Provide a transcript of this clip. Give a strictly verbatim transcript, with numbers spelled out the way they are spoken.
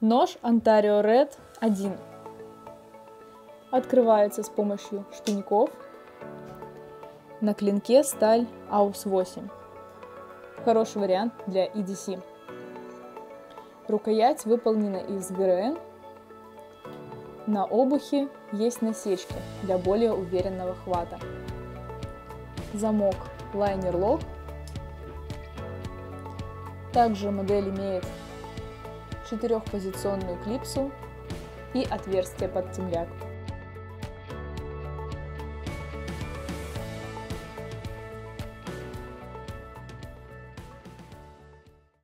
Нож Ontario Red один. Открывается с помощью шпиньков. На клинке сталь аус восемь. Хороший вариант для и ди си. Рукоять выполнена из гэ эр эн. На обухе есть насечки для более уверенного хвата. Замок Liner Lock. Также модель имеет четырехпозиционную клипсу и отверстие под темляк.